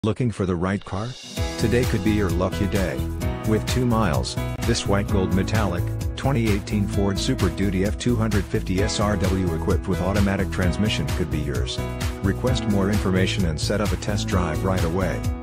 Looking for the right car? Today could be your lucky day. With 2 miles, this white gold metallic, 2018 Ford Super Duty F-250 SRW equipped with automatic transmission could be yours. Request more information and set up a test drive right away.